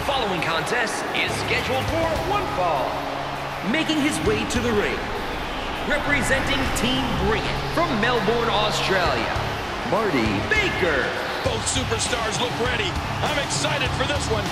following contest is scheduled for one fall. Making his way to the ring, representing Team Bring It from Melbourne, Australia, Marty Baker. Both superstars look ready. I'm excited for this one.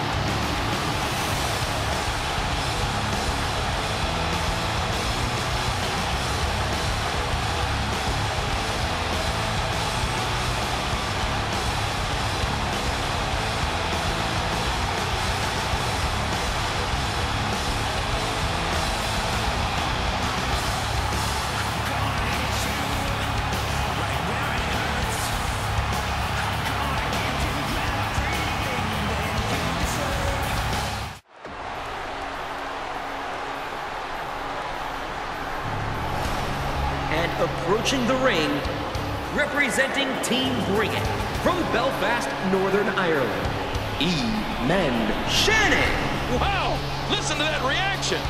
Approaching the ring, representing Team Bring It from Belfast, Northern Ireland, E-Men Shannon. Wow, listen to that reaction.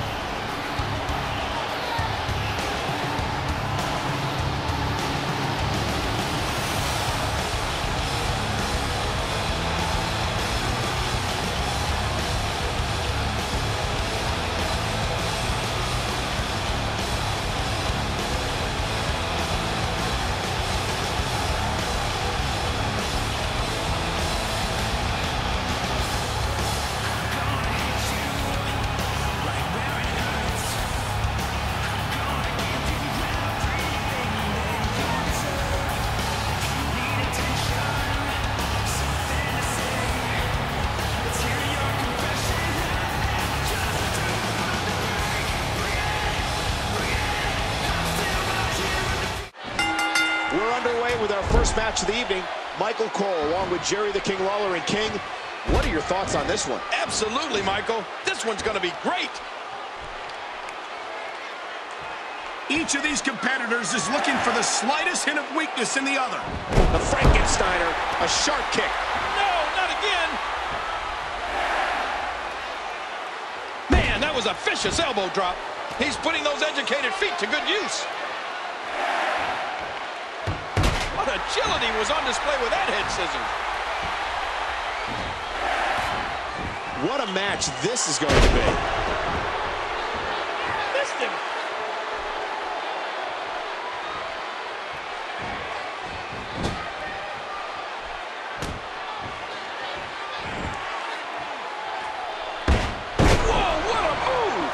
We're underway with our first match of the evening. Michael Cole along with Jerry the King Lawler and King. What are your thoughts on this one? Absolutely, Michael. This one's going to be great. Each of these competitors is looking for the slightest hint of weakness in the other. The Frankensteiner, a sharp kick. No, not again. Man, that was a vicious elbow drop. He's putting those educated feet to good use. What agility was on display with that head scissors. What a match this is going to be. Missed him. Whoa, what a move.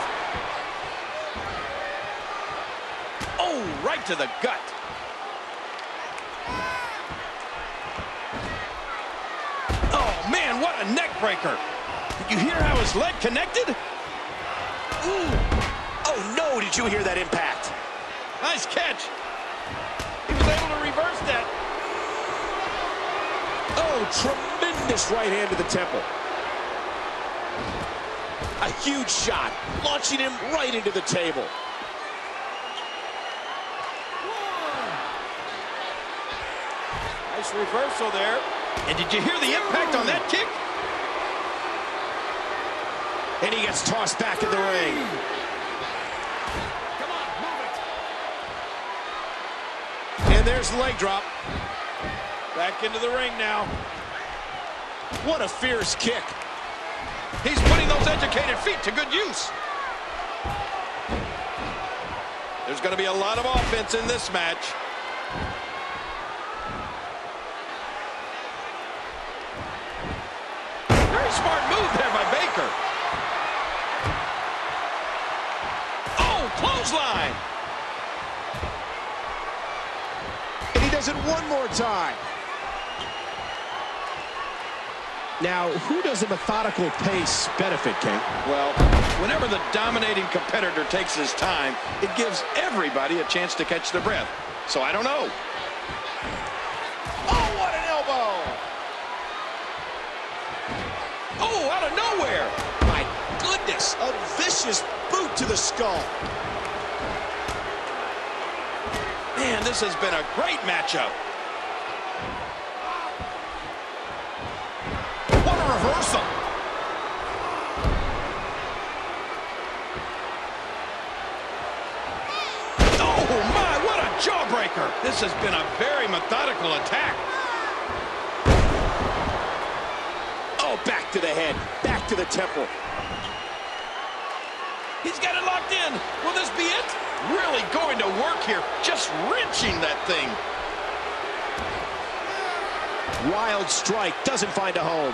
Oh, right to the gut. Oh, man, what a neck breaker. Did you hear how his leg connected? Ooh. Oh, no, did you hear that impact? Nice catch. He was able to reverse that. Oh, tremendous right hand to the temple. A huge shot, launching him right into the table. Nice reversal there. And did you hear the impact on that kick? And he gets tossed back in the ring. Come on, move it. And there's the leg drop. Back into the ring now. What a fierce kick. He's putting those educated feet to good use. There's going to be a lot of offense in this match. Very smart move there by Baker. Oh, clothesline. And he does it one more time. Now, who does a methodical pace benefit, King? Well, whenever the dominating competitor takes his time, it gives everybody a chance to catch their breath. So I don't know. Oh, what an elbow! Oh, out of nowhere! My goodness, a vicious boot to the skull. Man, this has been a great matchup. What a reversal. Oh, my, what a jawbreaker. This has been a very methodical attack. Oh, back to the head, back to the temple. He's got it locked in. Will this be it? Really going to work here, just wrenching that thing. Wild strike, doesn't find a home.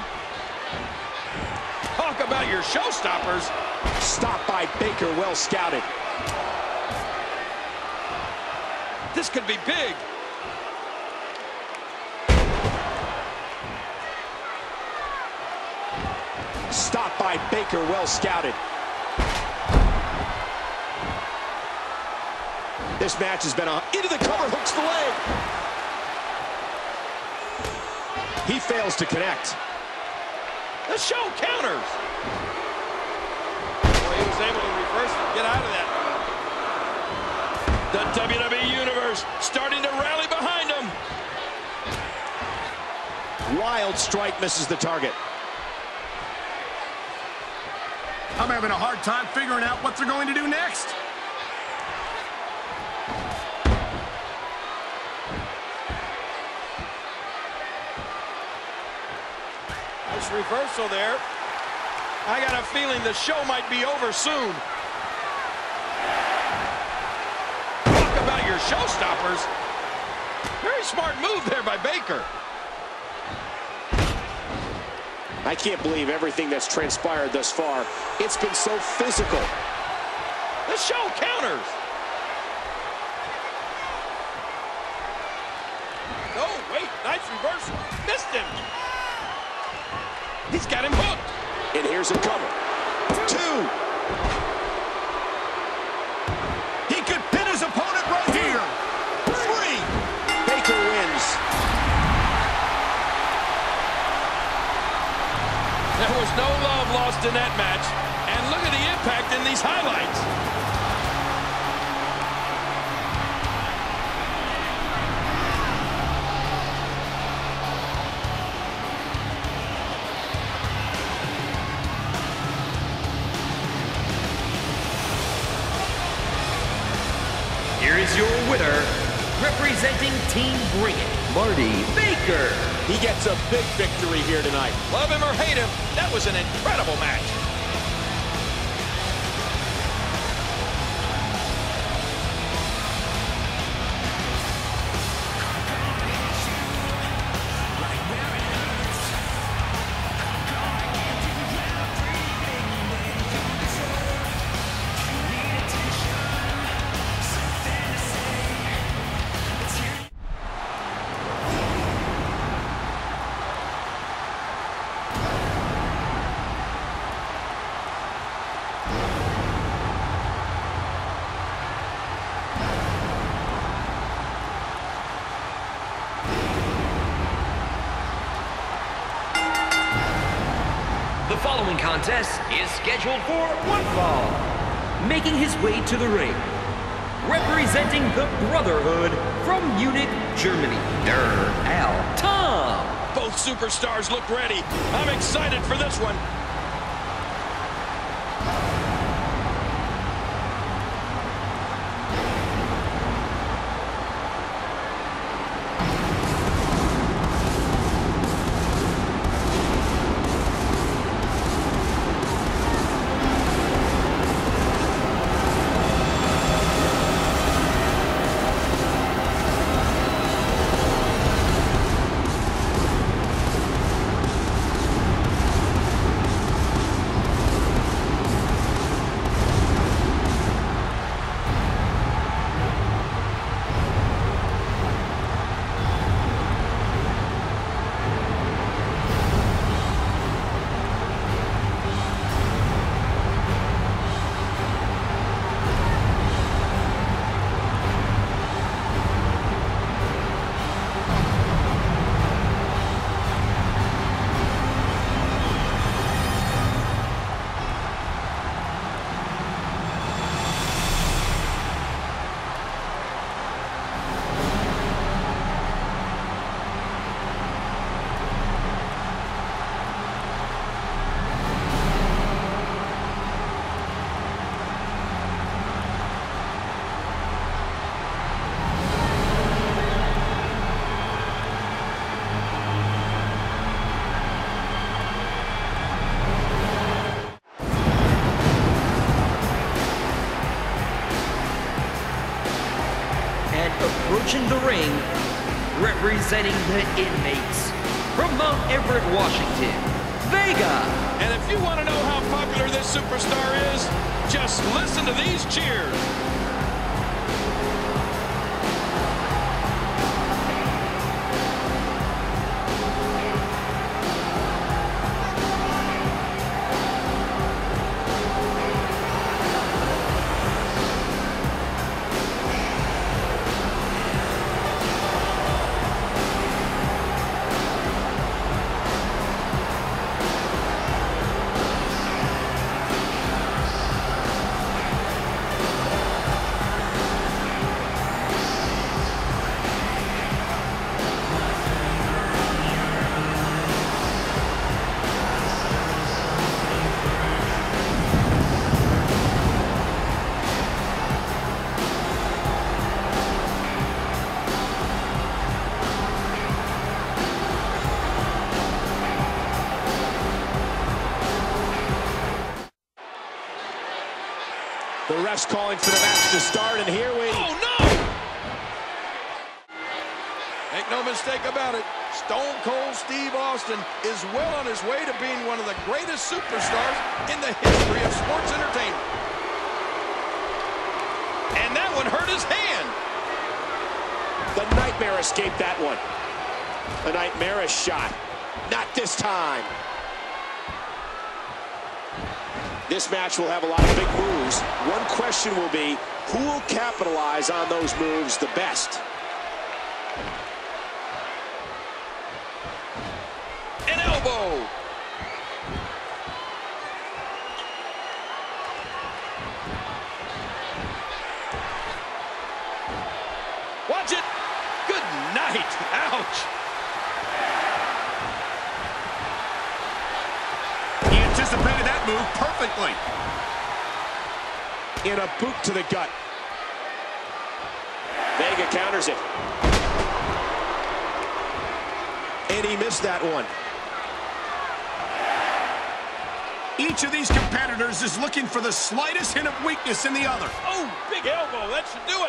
Talk about your showstoppers. Stopped by Baker, well scouted. This could be big. Stopped by Baker, well scouted. This match has been into the cover, hooks the leg. He fails to connect. The show counters. Well, he was able to reverse and get out of that. The WWE Universe starting to rally behind him. Wild strike misses the target. I'm having a hard time figuring out what they're going to do next. Nice reversal there. I got a feeling the show might be over soon. Talk about your showstoppers. Very smart move there by Baker. I can't believe everything that's transpired thus far. It's been so physical. The show counters. Oh, wait, nice reversal. Missed him. He's got him hooked. And here's a cover. 2. He could pin his opponent right here. 3. Baker wins. There was no love lost in that match. And look at the impact in these highlights. Here is your winner, representing Team Bring It, Marty Baker. He gets a big victory here tonight. Love him or hate him, that was an incredible match. The following contest is scheduled for one fall. Making his way to the ring, representing the Brotherhood from Munich, Germany, Der Al Tom. Both superstars look ready. I'm excited for this one. And approaching the ring, representing the inmates, from Mount Everett, Washington, Vega. And if you want to know how popular this superstar is, just listen to these cheers. The ref's calling for the match to start, and here we... Oh, no! Make no mistake about it, Stone Cold Steve Austin is well on his way to being one of the greatest superstars in the history of sports entertainment. And that one hurt his hand. The Nightmare escaped that one. The Nightmare shot. Not this time. This match will have a lot of big moves. One question will be, who will capitalize on those moves the best? An elbow. Watch it. Good night. Ouch. He anticipated that move perfectly. In a boot to the gut. Vega counters it. And he missed that one. Each of these competitors is looking for the slightest hint of weakness in the other. Oh, big elbow. That should do it.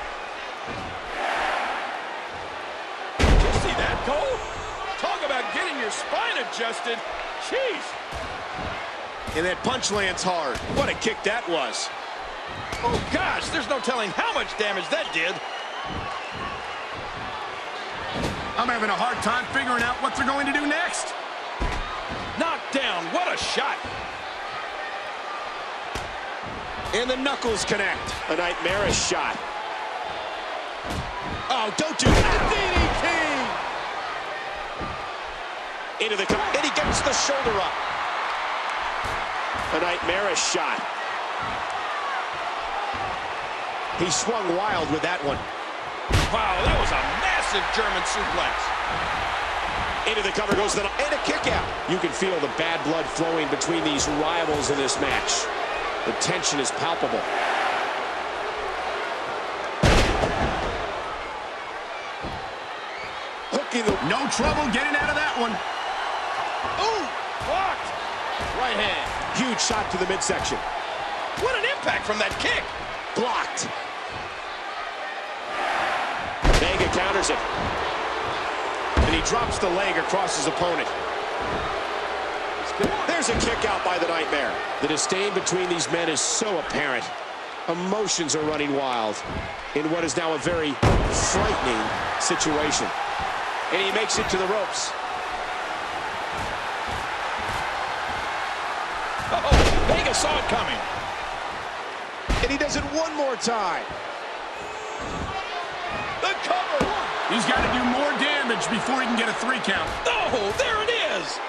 Did you see that, Cole? Talk about getting your spine adjusted. Jeez. And that punch lands hard. What a kick that was. Oh, gosh, there's no telling how much damage that did. I'm having a hard time figuring out what they're going to do next. Knocked down. What a shot. And the knuckles connect. A Nightmare shot. Oh, don't do that. DDT! Into the... And he gets the shoulder up. A Nightmare shot. He swung wild with that one. Wow, that was a massive German suplex. Into the cover goes the... And a kick out. You can feel the bad blood flowing between these rivals in this match. The tension is palpable. Hooking the... No trouble getting out of that one. Ooh, blocked. Right hand. Huge shot to the midsection. What an impact from that kick. Blocked. Vega counters it. And he drops the leg across his opponent. There's a kick out by the Nightmare. The disdain between these men is so apparent. Emotions are running wild in what is now a very frightening situation. And he makes it to the ropes. Oh, Vega saw it coming. And he does it one more time. The cover. He's got to do more damage before he can get a 3 count. Oh, there it is.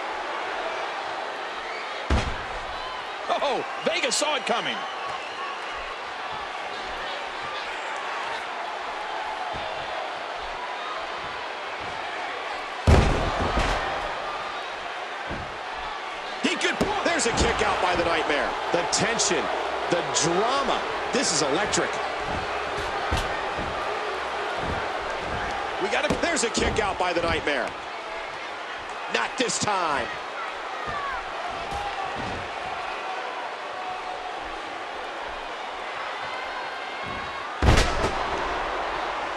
Oh, Vega saw it coming. He could... There's a kick out by the Nightmare. The tension, the drama. This is electric. There's a kick out by the Nightmare. Not this time.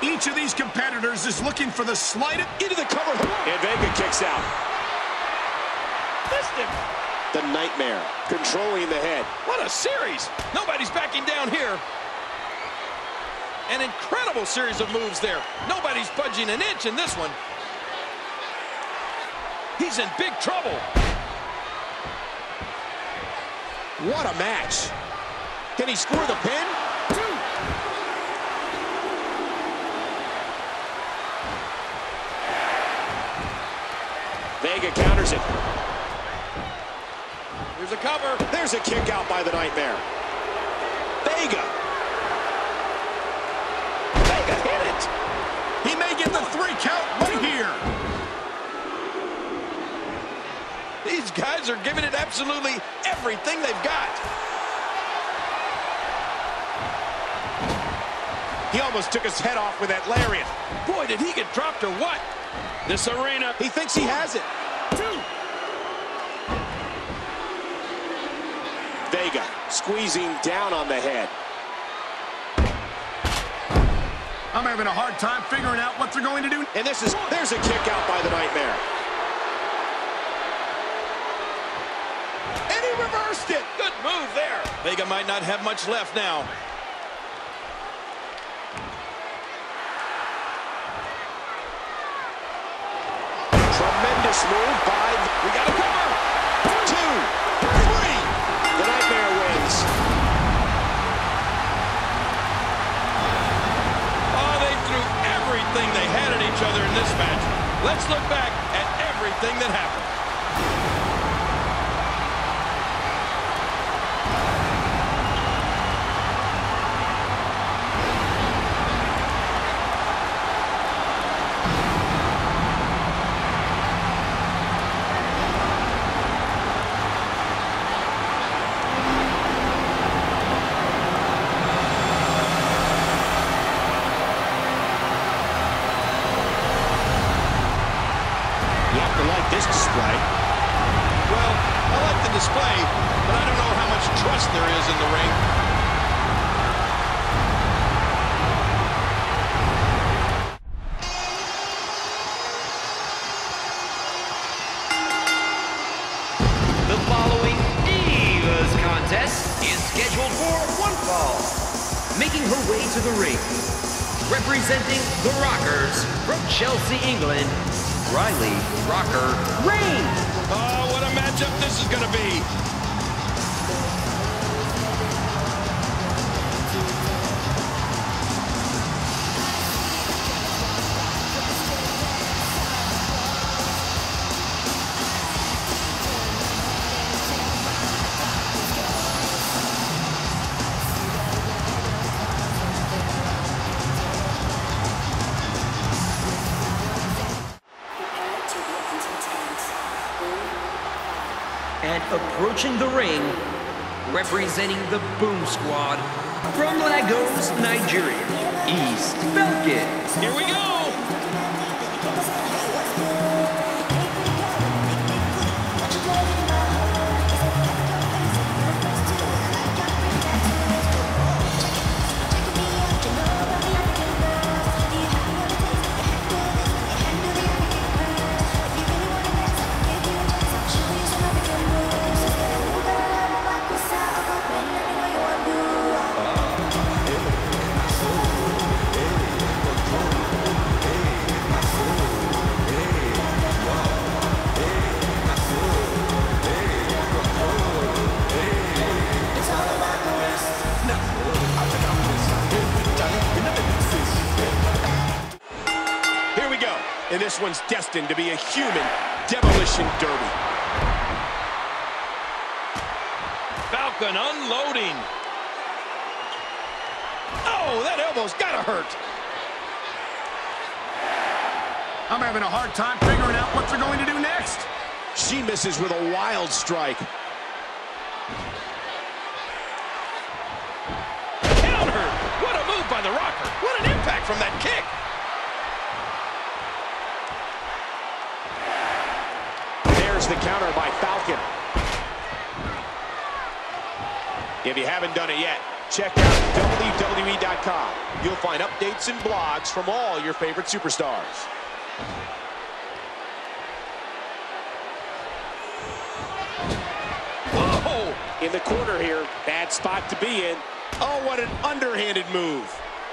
Each of these competitors is looking for the slightest... Into the cover. And Vega kicks out. Missed him. The Nightmare controlling the head. What a series. Nobody's backing down here. An incredible series of moves there. Nobody's budging an inch in this one. He's in big trouble. What a match. Can he score the pin? Vega counters it. Here's a cover. There's a kick out by the Nightmare. Vega. Vega hit it. He may get the 3 count right here. These guys are giving it absolutely everything they've got. He almost took his head off with that lariat. Boy, did he get dropped or what? This arena. He thinks he has it. 2. Vega squeezing down on the head. I'm having a hard time figuring out what they're going to do. And there's a kick out by the Nightmare. And he reversed it. Good move there. Vega might not have much left now. Tremendous move by... We got a cover. 2, 3. The Nightmare wins. Oh, they threw everything they had at each other in this match. Let's look back at everything that happened. This display. Well, I like the display, but I don't know how much trust there is in the ring. The following Divas contest is scheduled for one fall. Making her way to the ring, representing the Rockers from Chelsea, England, Riley Rocker Reigns. Oh, what a matchup this is going to be. And approaching the ring, representing the Boom Squad from Lagos, Nigeria, East Falcon. Here we go. And this one's destined to be a human demolition derby. Falcon unloading. Oh, that elbow's gotta hurt. I'm having a hard time figuring out what they're going to do next. She misses with a wild strike. Counter! What a move by the Rocker. What an impact from that kick. There's the counter by Falcon. If you haven't done it yet, Check out WWE.com. You'll find updates and blogs from all your favorite superstars. Whoa! In the corner here, bad spot to be in. Oh, what an underhanded move.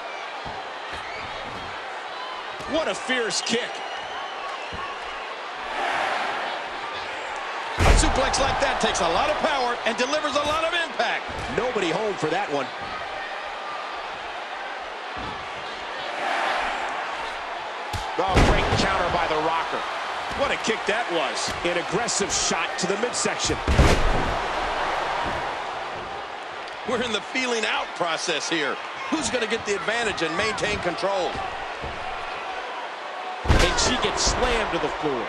What a fierce kick. A suplex like that takes a lot of power and delivers a lot of impact. Nobody home for that one. Oh, great counter by the Rocker. What a kick that was. An aggressive shot to the midsection. We're in the feeling out process here. Who's going to get the advantage and maintain control? And she gets slammed to the floor.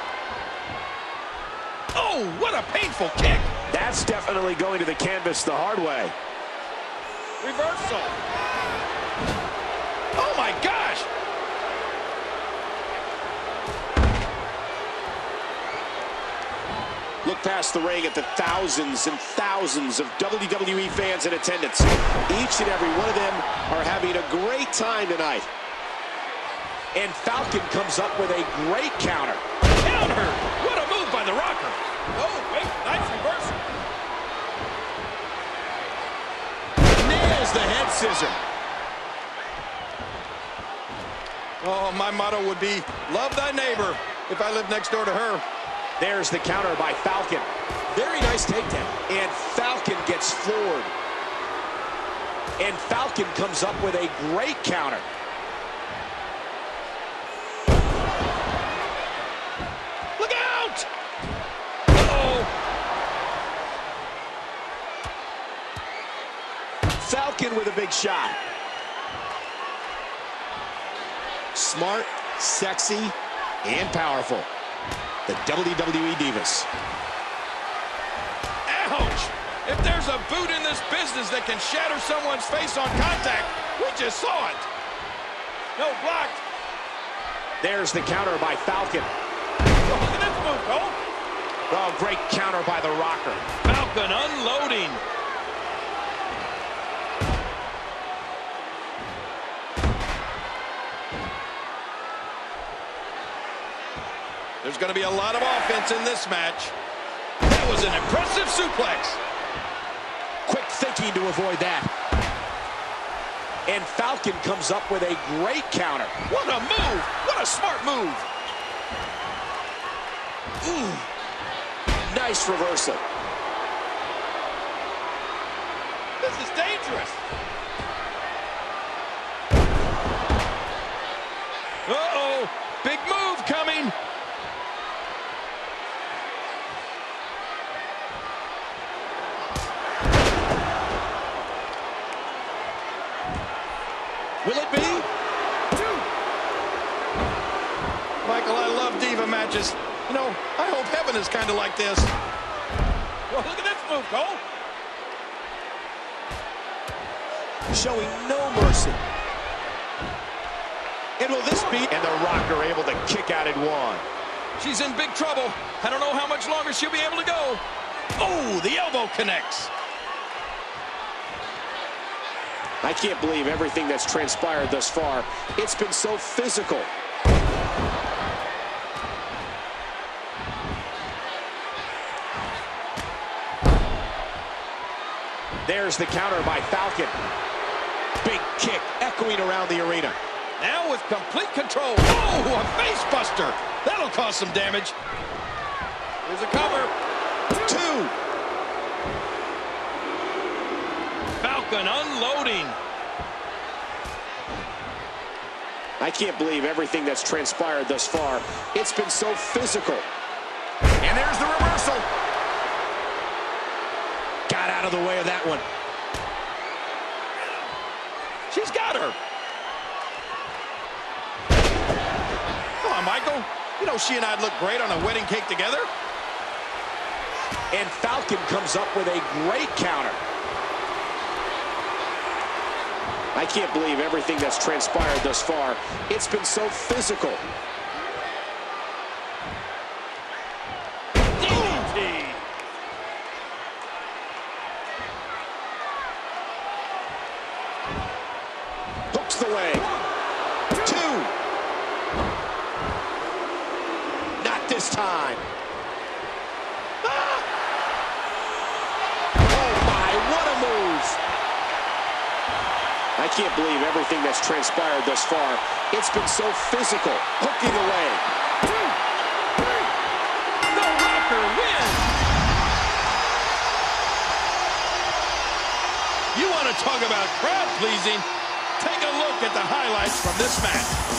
Oh, what a painful kick. That's definitely going to the canvas the hard way. Reversal. Oh, my gosh. Look past the ring at the thousands and thousands of WWE fans in attendance. Each and every one of them are having a great time tonight. And Falcon comes up with a great counter. Counter! What a move by the Rocker. Oh, wait, nice reversal. Nails the head scissor. Oh, my motto would be, love thy neighbor, if I lived next door to her. There's the counter by Falcon. Very nice takedown. And Falcon gets floored. And Falcon comes up with a great counter. Look out! Uh-oh. Falcon with a big shot. Smart, sexy, and powerful. The WWE Divas. Ouch! If there's a boot in this business that can shatter someone's face on contact, we just saw it. No, blocked. There's the counter by Falcon. Oh, look at this move, Cole. Oh, great counter by the Rocker. Falcon unloading. There's going to be a lot of offense in this match. That was an impressive suplex. Quick thinking to avoid that. And Falcon comes up with a great counter. What a move! What a smart move! Ooh. Nice reversal. This is dangerous. Uh-oh! Big move coming! Will it be? 2. Michael, I love Diva matches. You know, I hope heaven is kind of like this. Well, look at this move, Cole. Showing no mercy. And will this be? And the Rocker able to kick out at 1. She's in big trouble. I don't know how much longer she'll be able to go. Oh, the elbow connects. I can't believe everything that's transpired thus far. It's been so physical. There's the counter by Falcon. Big kick echoing around the arena. Now with complete control. Oh, a face buster. That'll cause some damage. Here's a cover. 2. Falcon unloading. I can't believe everything that's transpired thus far. It's been so physical. And there's the reversal. Got out of the way of that one. She's got her. Come on, Michael. You know she and I'd look great on a wedding cake together. And Falcon comes up with a great counter. I can't believe everything that's transpired thus far. It's been so physical. DDT. time. Ah! Oh, my, what a move. I can't believe everything that's transpired thus far. It's been so physical. Hooking away. The Rocker wins. You want to talk about crowd pleasing? Take a look at the highlights from this match.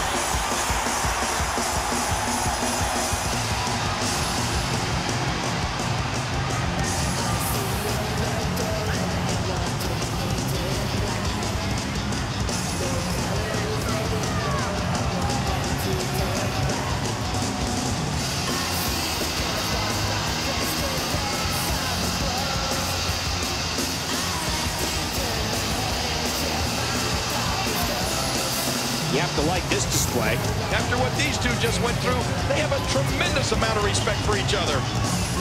You have to like this display. After what these two just went through, they have a tremendous amount of respect for each other.